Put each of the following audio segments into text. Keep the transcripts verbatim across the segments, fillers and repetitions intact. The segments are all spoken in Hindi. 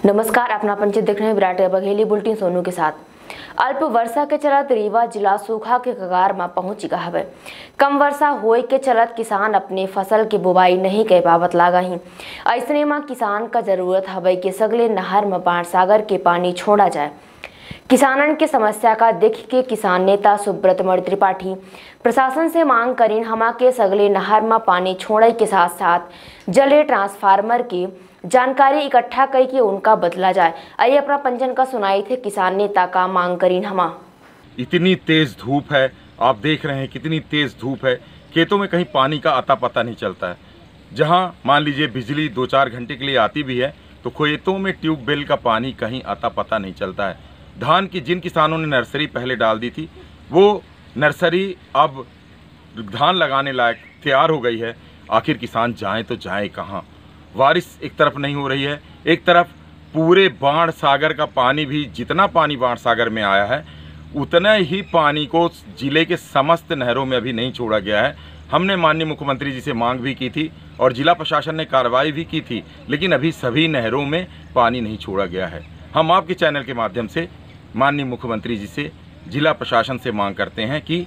नमस्कार, अपना पंचायत देख रहे हैं विराट बघेली बुलेटिन सोनू के साथ। अल्प वर्षा के चलत रीवा जिला सूखा के कगार में पहुंच गया है। कम वर्षा होए के चलत किसान अपने फसल के बुवाई नहीं कर पावत लागा ही। ऐसने में किसान का जरूरत हवे कि सगले नहर में बाण सागर के पानी छोड़ा जाए। किसानन के समस्या का देख के किसान नेता सुब्रत मणि त्रिपाठी प्रशासन से मांग करीन हमा के सगले नहर में पानी छोड़े के साथ साथ जले ट्रांसफार्मर की जानकारी इकट्ठा कई कि उनका बदला जाए। आइए अपना पंचन का सुनाई थे किसान नेता का मांग करीन हमा। इतनी तेज धूप है, आप देख रहे हैं कितनी तेज धूप है। खेतों में कहीं पानी का अता पता नहीं चलता है। जहां मान लीजिए बिजली दो चार घंटे के लिए आती भी है तो खेतों में ट्यूबवेल का पानी कहीं अता पता नहीं चलता है। धान की जिन किसानों ने नर्सरी पहले डाल दी थी वो नर्सरी अब धान लगाने लायक तैयार हो गई है। आखिर किसान जाएं तो जाएं कहाँ। बारिश एक तरफ नहीं हो रही है, एक तरफ पूरे बाण सागर का पानी भी, जितना पानी बाण सागर में आया है उतना ही पानी को जिले के समस्त नहरों में अभी नहीं छोड़ा गया है। हमने माननीय मुख्यमंत्री जी से मांग भी की थी और जिला प्रशासन ने कार्रवाई भी की थी, लेकिन अभी सभी नहरों में पानी नहीं छोड़ा गया है। हम आपके चैनल के माध्यम से माननीय मुख्यमंत्री जी से, जिला प्रशासन से मांग करते हैं कि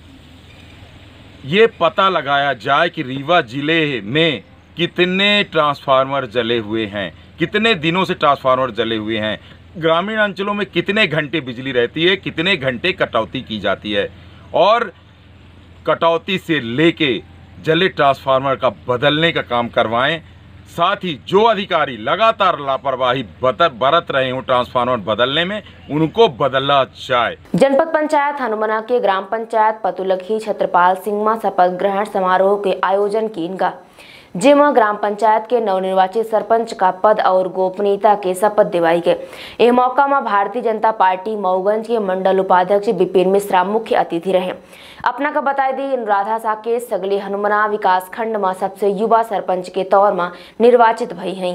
ये पता लगाया जाए कि रीवा जिले में कितने ट्रांसफार्मर जले हुए हैं, कितने दिनों से ट्रांसफार्मर जले हुए हैं, ग्रामीण अंचलों में कितने घंटे बिजली रहती है, कितने घंटे कटौती की जाती है और कटौती से लेके जले ट्रांसफार्मर का बदलने का काम करवाएं। साथ ही जो अधिकारी लगातार लापरवाही बरत रहे हो ट्रांसफार्मर बदलने में, उनको बदला जाए। जनपद पंचायत हनुमना के ग्राम पंचायत पतुलखी छत्रपाल सिंह में शपथ ग्रहण समारोह के आयोजन की इनका जिसमें ग्राम पंचायत के नवनिर्वाचित सरपंच का पद और गोपनीयता के शपथ दिवाई गए। यह मौका में भारतीय जनता पार्टी मऊगंज के मंडल उपाध्यक्ष विपिन मिश्रा मुख्य अतिथि रहे। अपना का बताई दी अनुराधा साकेत सगले हनुमना विकास खंड में सबसे युवा सरपंच के तौर में निर्वाचित भई हैं।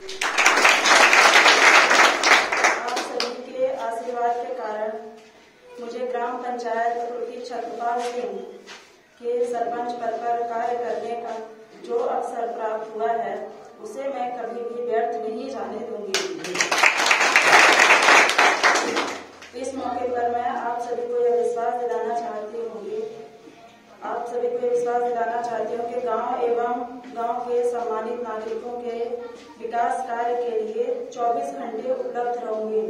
आप सभी के आशीर्वाद के कारण मुझे ग्राम पंचायत पतुलखी छत्रपाल सिंह के सरपंच पद पर कार्य करने का जो अवसर प्राप्त हुआ है उसे मैं कभी भी व्यर्थ नहीं जाने दूंगी। इस मौके पर मैं आप सभी को यह विश्वास दिलाना चाहती हूँ आप सभी को विश्वास दिलाना चाहती हूँ कि गांव एवं गांव के सम्मानित नागरिकों के विकास कार्य के लिए चौबीस घंटे उपलब्ध रहूंगी।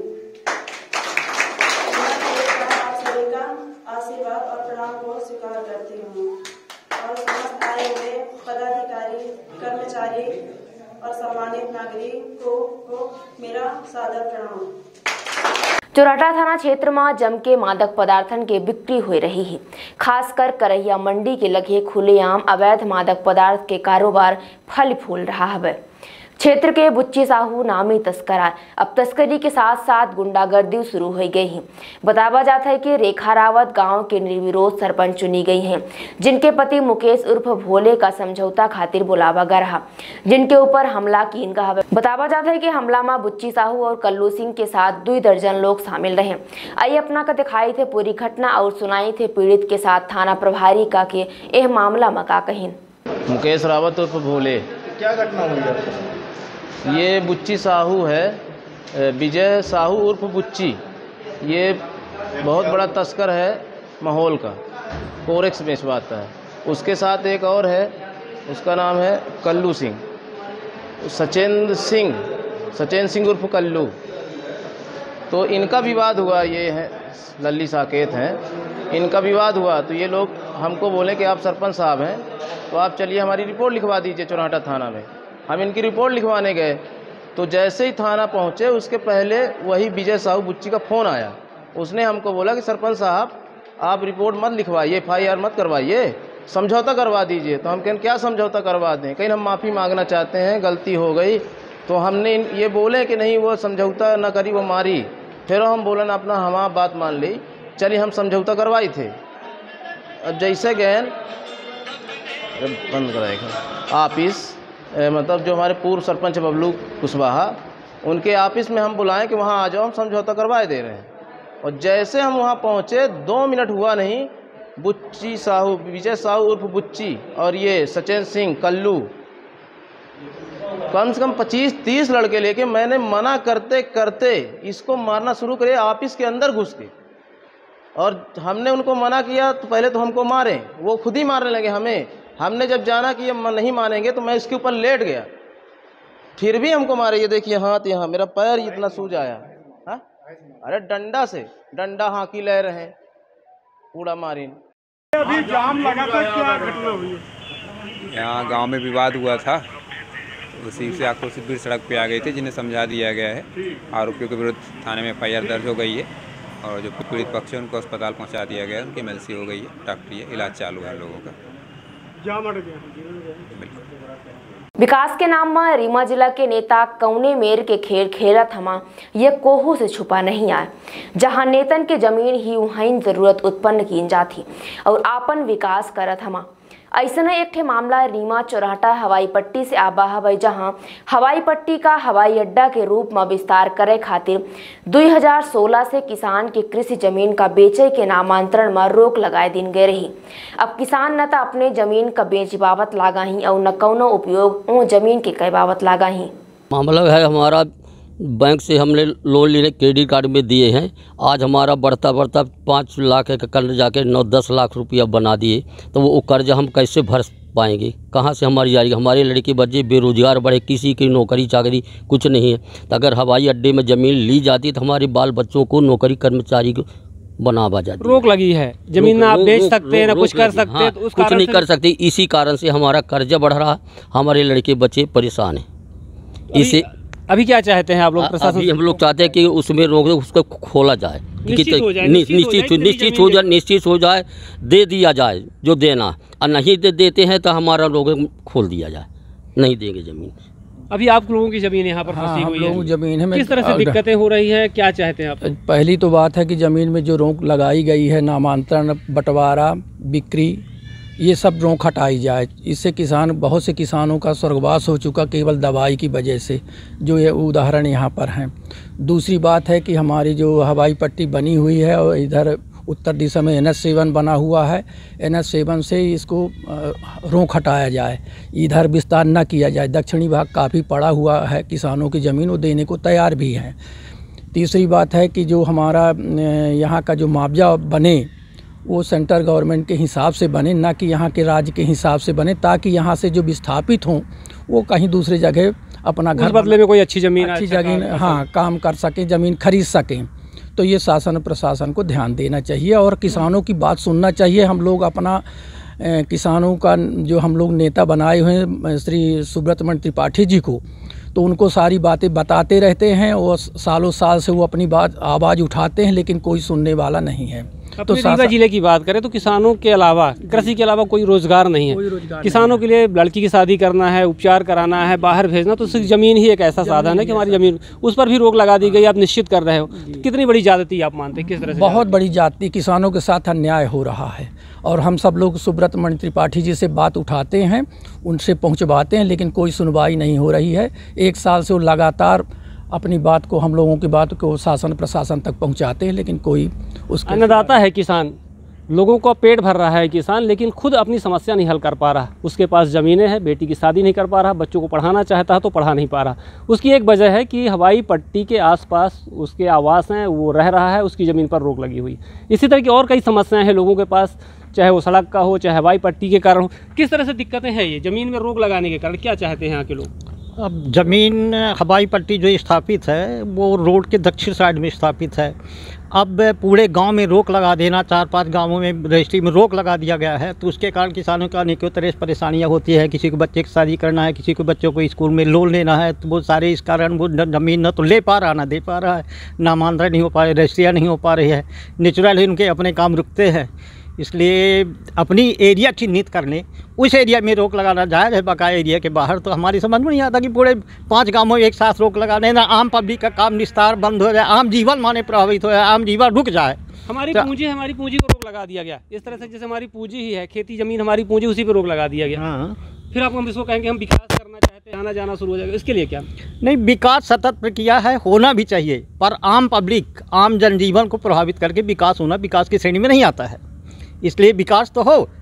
आप सभी का आशीर्वाद और प्रणाम को स्वीकार करती हूँ और समस्त आए हुए पदाधिकारी, कर्मचारी और सम्मानित नागरिकों को मेरा सादर प्रणाम। चोराटा थाना क्षेत्र में जम के मादक पदार्थन के बिक्री हो रही है। खासकर करैया मंडी के लगे खुलेआम अवैध मादक पदार्थ के कारोबार फल फूल रहा है। क्षेत्र के बुच्ची साहू नामी तस्करा अब तस्करी के साथ साथ गुंडागर्दी शुरू हो गई है। बताया जाता है कि रेखा रावत गांव के निर्विरोध सरपंच चुनी गई हैं, जिनके पति मुकेश उर्फ भोले का समझौता खातिर बुलावा गया रहा, जिनके ऊपर हमला की इनका है। बताया जाता है कि हमला में बुच्ची साहू और कल्लू सिंह के साथ दो दर्जन लोग शामिल रहे। आइए अपना का दिखाई थे पूरी घटना और सुनाई थे पीड़ित के साथ थाना प्रभारी का के यह मामला में का कहीं। मुकेश रावत उर्फ भोले, क्या घटना हुई है? ये बुच्ची साहू है, विजय साहू उर्फ बुच्ची, ये बहुत बड़ा तस्कर है माहौल का, कोरेक्स बेचवाता है। उसके साथ एक और है, उसका नाम है कल्लू सिंह, सचेंद्र सिंह, सचेंद्र सिंह उर्फ कल्लू। तो इनका विवाद हुआ, ये है लल्ली साकेत हैं, इनका विवाद हुआ तो ये लोग हमको बोले कि आप सरपंच साहब हैं तो आप चलिए हमारी रिपोर्ट लिखवा दीजिए चोराटा थाना में। हम इनकी रिपोर्ट लिखवाने गए तो जैसे ही थाना पहुंचे उसके पहले वही विजय साहू बुच्ची का फ़ोन आया। उसने हमको बोला कि सरपंच साहब आप रिपोर्ट मत लिखवाइए, एफ आई आर मत करवाइए, समझौता करवा दीजिए। तो हम कहें क्या समझौता करवा दें, कहीं हम माफ़ी मांगना चाहते हैं, गलती हो गई। तो हमने ये बोले कि नहीं वो समझौता ना करी, वो मारी। फिर हम बोलन अपना हमारा बात मान ली, चलिए हम समझौता करवाई थे। अब जैसे गए बंद कराएगा ऑफिस, मतलब जो हमारे पूर्व सरपंच बबलू कुशवाहा, उनके ऑफिस में हम बुलाएं कि वहाँ आ जाओ, हम समझौता करवाए दे रहे हैं। और जैसे हम वहाँ पहुँचे दो मिनट हुआ नहीं, बुच्ची साहू, विजय साहू उर्फ बुच्ची और ये सचेंद्र सिंह कल्लू कम से कम पच्चीस तीस लड़के लेके मैंने मना करते करते इसको मारना शुरू करे ऑफिस के अंदर घुस के। और हमने उनको मना किया तो पहले तो हमको मारे, वो खुद ही मारने लगे हमें। हमने जब जाना कि ये नहीं मानेंगे तो मैं इसके ऊपर लेट गया, फिर भी हमको मारे। ये देखिए हाथ यहाँ, मेरा पैर इतना सूज आया। हाँ, अरे डंडा से डंडा हाँकी ले रहे हैं, कूड़ा मारिन। अभी जाम लगा था, क्या घटना हुई? यहाँ गांव में विवाद हुआ था, उसी से आक्रोशित भीड़ सड़क पे आ गई थी, जिन्हें समझा दिया गया है। आरोपियों के विरुद्ध थाने में एफ आई आर दर्ज हो गई है और जो पीड़ित पक्ष है उनको अस्पताल पहुंचा दिया गया है। उनकी एम एल सी हो गई है, डॉक्टरी है, इलाज चालू है लोगों का। जाम अड़ गया। विकास के नाम में रीवा जिला के नेता कौने मेर के खेल खेला थमा ये कोहू से छुपा नहीं आए, जहां नेतन के जमीन ही वहीं जरूरत उत्पन्न की जाती और आपन विकास करत हमा। ऐसा एक ठे मामला रीवा चौराहा हवाई पट्टी से आबा हवाई, जहां हवाई पट्टी का हवाई अड्डा के रूप में विस्तार करे खातिर दो हज़ार सोलह से किसान के कृषि जमीन का बेचे के नामांतरण में रोक लगाए दिन गए रही। अब किसान न तो अपने जमीन का बेच बाबत लागा ही और न कौनो उपयोग वो जमीन के कई बाबत लागा ही। मामला है हमारा बैंक से हमने लोन लेने क्रेडिट कार्ड में दिए हैं, आज हमारा बढ़ता बढ़ता पाँच लाख का कर्ज जाके नौ दस लाख रुपया बना दिए, तो वो कर्ज हम कैसे भर पाएंगे, कहाँ से हमारी जाएगी। हमारे लड़के बच्चे बेरोजगार बड़े, किसी की नौकरी चाकरी कुछ नहीं है। तो अगर हवाई अड्डे में ज़मीन ली जाती तो हमारे बाल बच्चों को नौकरी कर्मचारी को बनावा जाती। रोक लगी है, जमीन ना आप बेच सकते हैं ना कुछ कर सकते हैं, तो उस कुछ नहीं कर सकते। इसी कारण से हमारा कर्जा बढ़ रहा, हमारे लड़के बच्चे परेशान हैं। इसे अभी क्या चाहते हैं आप लोग प्रशासन? अभी हम लोग चाहते हैं कि उसमें रोक उसको खोला जाए, निश्चित हो जाए, निश्चित निश्चित हो जाए, निश्चित हो जाए, दे दिया जाए जो देना, और नहीं दे देते हैं तो हमारा लोग खोल दिया जाए, नहीं देंगे ज़मीन। अभी आप लोगों की ज़मीन यहाँ पर फंसी हुई है, ज़मीन है, किस तरह से दिक्कतें हो रही है, क्या चाहते हैं आप? पहली तो बात है कि ज़मीन में जो रोक लगाई गई है, नामांतरण, बंटवारा, बिक्री, ये सब रोक हटाई जाए। इससे किसान, बहुत से किसानों का स्वर्गवास हो चुका केवल दवाई की वजह से, जो ये उदाहरण यहाँ पर हैं। दूसरी बात है कि हमारी जो हवाई पट्टी बनी हुई है और इधर उत्तर दिशा में एन एच सेवन बना हुआ है, एन एच सेवन से इसको रोक हटाया जाए, इधर विस्तार न किया जाए। दक्षिणी भाग काफ़ी पड़ा हुआ है, किसानों की ज़मीन वो देने को तैयार भी हैं। तीसरी बात है कि जो हमारा यहाँ का जो मुआवजा बने वो सेंट्रल गवर्नमेंट के हिसाब से बने, ना कि यहाँ के राज्य के हिसाब से बने, ताकि यहाँ से जो विस्थापित हों वो कहीं दूसरे जगह अपना घर बदले में कोई अच्छी ज़मीन अच्छी जमीन हाँ काम कर सकें, ज़मीन खरीद सकें। तो ये शासन प्रशासन को ध्यान देना चाहिए और किसानों की बात सुनना चाहिए। हम लोग अपना ए, किसानों का जो हम लोग नेता बनाए हुए हैं श्री सुब्रत मणि त्रिपाठी जी को, तो उनको सारी बातें बताते रहते हैं और सालों साल से वो अपनी बात आवाज़ उठाते हैं, लेकिन कोई सुनने वाला नहीं है। तो रीवा जिले की बात करें तो किसानों के अलावा, कृषि के अलावा कोई रोजगार नहीं है। किसानों के लिए लड़की की शादी करना है, उपचार कराना है, बाहर भेजना, तो सिर्फ ज़मीन ही एक ऐसा साधन है कि हमारी ज़मीन, उस पर भी रोक लगा दी गई। आप निश्चित कर रहे हो, कितनी बड़ी ज्यादती आप मानते हैं, किस तरह से? बहुत बड़ी ज्यादती, किसानों के साथ अन्याय हो रहा है और हम सब लोग सुब्रत मणि त्रिपाठी जी से बात उठाते हैं, उनसे पहुँचवाते हैं, लेकिन कोई सुनवाई नहीं हो रही है। एक साल से वो लगातार अपनी बात को, हम लोगों की बात को शासन प्रशासन तक पहुंचाते हैं, लेकिन कोई उसका अन्नदाता है किसान, लोगों का पेट भर रहा है किसान, लेकिन खुद अपनी समस्या नहीं हल कर पा रहा। उसके पास ज़मीनें हैं, बेटी की शादी नहीं कर पा रहा, बच्चों को पढ़ाना चाहता है तो पढ़ा नहीं पा रहा। उसकी एक वजह है कि हवाई पट्टी के आसपास उसके आवास हैं, वो रह रहा है, उसकी ज़मीन पर रोक लगी हुई। इसी तरह की और कई समस्याएँ हैं लोगों के पास, चाहे वो सड़क का हो, चाहे हवाई पट्टी के कारण हो। किस तरह से दिक्कतें हैं ये ज़मीन में रोक लगाने के कारण? क्या चाहते हैं यहाँ के लोग? अब ज़मीन हवाई पट्टी जो स्थापित है वो रोड के दक्षिण साइड में स्थापित है। अब पूरे गांव में रोक लगा देना, चार पांच गांवों में रजिस्ट्री में रोक लगा दिया गया है, तो उसके कारण किसानों का अनेकों तरह परेशानियां होती है। किसी को बच्चे की शादी करना है, किसी को बच्चों को स्कूल में लोन लेना है, तो वो सारे इस कारण वो ज़मीन न तो ले पा रहा ना दे पा रहा है, नामांतरण नहीं हो पा रहे, रजिस्ट्रियाँ नहीं हो पा रही है, नेचुरल उनके अपने काम रुकते हैं। इसलिए अपनी एरिया चिन्हित करने, उस एरिया में रोक लगाना जायज़ है। बकाया एरिया के बाहर तो हमारी समझ में नहीं आता कि पूरे पांच गांवों में एक साथ रोक लगाने ना, आम पब्लिक का काम निस्तार बंद हो जाए, आम जीवन माने प्रभावित हो जाए, आम जीवन रुक जाए। हमारी पूंजी हमारी पूंजी को रोक लगा दिया गया, इस तरह से जैसे हमारी पूंजी ही है, खेती ज़मीन हमारी पूंजी, उसी पर रोक लगा दिया गया। हाँ, फिर आप हम इसको कहेंगे हम विकास करना चाहते हैं, आना जाना शुरू हो जाएगा, इसके लिए क्या? नहीं, विकास सतत प्रक्रिया है, होना भी चाहिए, पर आम पब्लिक, आम जनजीवन को प्रभावित करके विकास होना विकास की श्रेणी में नहीं आता है। इसलिए विकास तो हो,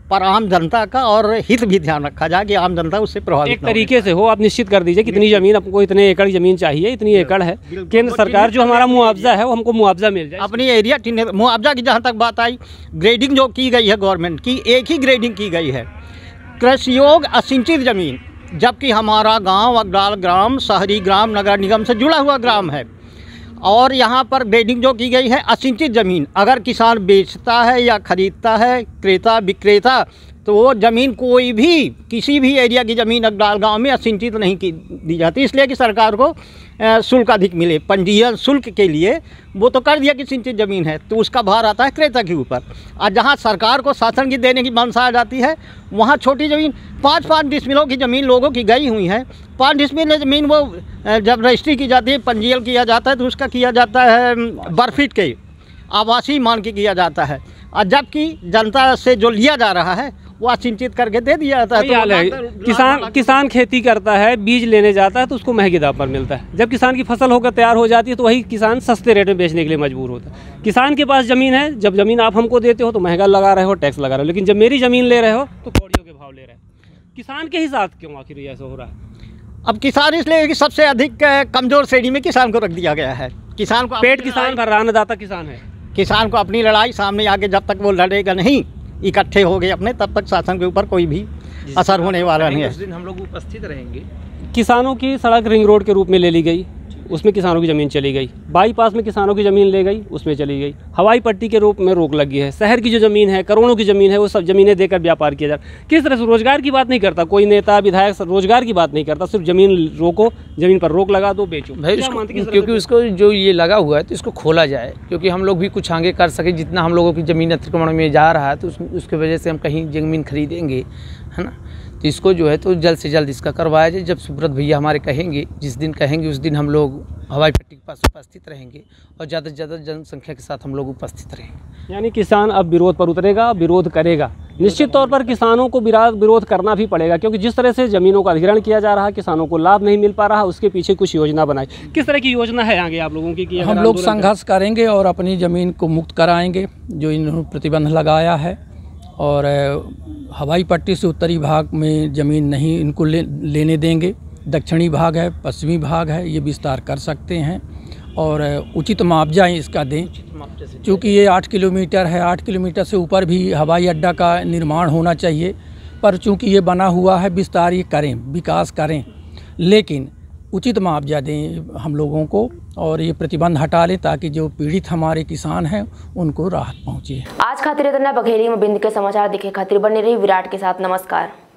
पर आम जनता का और हित भी ध्यान रखा जाए कि आम जनता उससे प्रभावित एक तरीके से हो। आप निश्चित कर दीजिए कितनी ज़मीन आपको, इतने एकड़ ज़मीन चाहिए, इतनी एकड़ है, केंद्र सरकार जो हमारा मुआवजा है वो हमको मुआवजा मिल जाए। अपनी एरिया मुआवजा की जहाँ तक बात आई, ग्रेडिंग जो की गई है गवर्नमेंट की, एक ही ग्रेडिंग की गई है कृषि योग्य असिंचित ज़मीन, जबकि हमारा गांव अगडाल ग्राम शहरी ग्राम नगर निगम से जुड़ा हुआ ग्राम है और यहाँ पर ग्रेडिंग जो की गई है असिंचित ज़मीन। अगर किसान बेचता है या खरीदता है, क्रेता विक्रेता, तो वो ज़मीन कोई भी किसी भी एरिया की ज़मीन अगडाल गांव में असिंचित नहीं की दी जाती, इसलिए कि सरकार को शुल्क अधिक मिले। पंजीयन शुल्क के लिए वो तो कर दिया कि सिंचित ज़मीन है, तो उसका भार आता है क्रेता के ऊपर। और जहाँ सरकार को शासन की देने की मंशा आ जाती है, वहाँ छोटी ज़मीन पाँच पाँच डिसमिलों की ज़मीन लोगों की गई हुई है। पाँच डिसमिल ज़मीन वो जब रजिस्ट्री की जाती है, पंजीयन किया जाता है, तो उसका किया जाता है बर्फीट के आवासीय मान के किया जाता है, और जबकि जनता से जो लिया जा रहा है वो असिंचित करके दे दिया जाता है। तो हाल है, किसान किसान खेती करता है, बीज लेने जाता है तो उसको महंगे दाम पर मिलता है। जब किसान की फसल होकर तैयार हो जाती है तो वही किसान सस्ते रेट में बेचने के लिए मजबूर होता है। किसान के पास ज़मीन है, जब ज़मीन आप हमको देते हो तो महंगा लगा रहे हो, टैक्स लगा रहे हो, लेकिन जब मेरी ज़मीन ले रहे हो तो कौड़ियों के भाव ले रहे हो। किसान के ही साथ क्यों आखिर ऐसा हो रहा है? अब किसान इसलिए कि सबसे अधिक कमज़ोर श्रेणी में किसान को रख दिया गया है। किसान को पेट किसान भर रहा, अन्नदाता किसान है। किसान को अपनी लड़ाई सामने आके जब तक वो लड़ेगा नहीं, इकट्ठे हो गए अपने, तब तक शासन के ऊपर कोई भी असर होने वाला नहीं है। उस दिन हम लोग उपस्थित रहेंगे। किसानों की सड़क रिंग रोड के रूप में ले ली गई, उसमें किसानों की ज़मीन चली गई। बाईपास में किसानों की ज़मीन ले गई, उसमें चली गई। हवाई पट्टी के रूप में रोक लगी है। शहर की जो ज़मीन है, करोड़ों की ज़मीन है, वो सब ज़मीनें देकर व्यापार किया जाता है। किस तरह से रोजगार की बात नहीं करता कोई नेता विधायक, रोजगार की बात नहीं करता, सिर्फ ज़मीन रोको, ज़मीन पर रोक लगा दो, बेचो। भाई उसको, क्योंकि उसको जो ये लगा हुआ है तो इसको खोला जाए, क्योंकि हम लोग भी कुछ आगे कर सके। जितना हम लोगों की ज़मीन अतिक्रमण में जा रहा है तो उस, उसकी वजह से हम कहीं ज़मीन खरीदेंगे, है ना। तो इसको जो है तो जल्द से जल्द इसका करवाया जाए। जब सुब्रत भैया हमारे कहेंगे, जिस दिन कहेंगे उस दिन हम लोग हवाई पट्टी के पास उपस्थित रहेंगे और ज़्यादा से ज़्यादा जनसंख्या के साथ हम लोग उपस्थित रहेंगे। यानी किसान अब विरोध पर उतरेगा, विरोध करेगा। निश्चित तौर पर किसानों को विरोध करना भी पड़ेगा, क्योंकि जिस तरह से ज़मीनों का अधिग्रहण किया जा रहा है, किसानों को लाभ नहीं मिल पा रहा, उसके पीछे कुछ योजना बनाई। किस तरह की योजना है आगे आप लोगों की? कि हम लोग संघर्ष करेंगे और अपनी ज़मीन को मुक्त कराएंगे जो इन्होंने प्रतिबंध लगाया है, और हवाई पट्टी से उत्तरी भाग में ज़मीन नहीं इनको ले, लेने देंगे। दक्षिणी भाग है, पश्चिमी भाग है, ये विस्तार कर सकते हैं और उचित मुआवजा इसका दें। क्योंकि ये आठ किलोमीटर है, आठ किलोमीटर से ऊपर भी हवाई अड्डा का निर्माण होना चाहिए, पर चूँकि ये बना हुआ है, विस्तार ये करें, विकास करें, लेकिन उचित मुआवजा दें हम लोगों को और ये प्रतिबंध हटा लें, ताकि जो पीड़ित हमारे किसान हैं उनको राहत पहुँचे। आज खातिर इतना बघेली में बिंद के समाचार दिखे खातिर बने रही विराट के साथ। नमस्कार।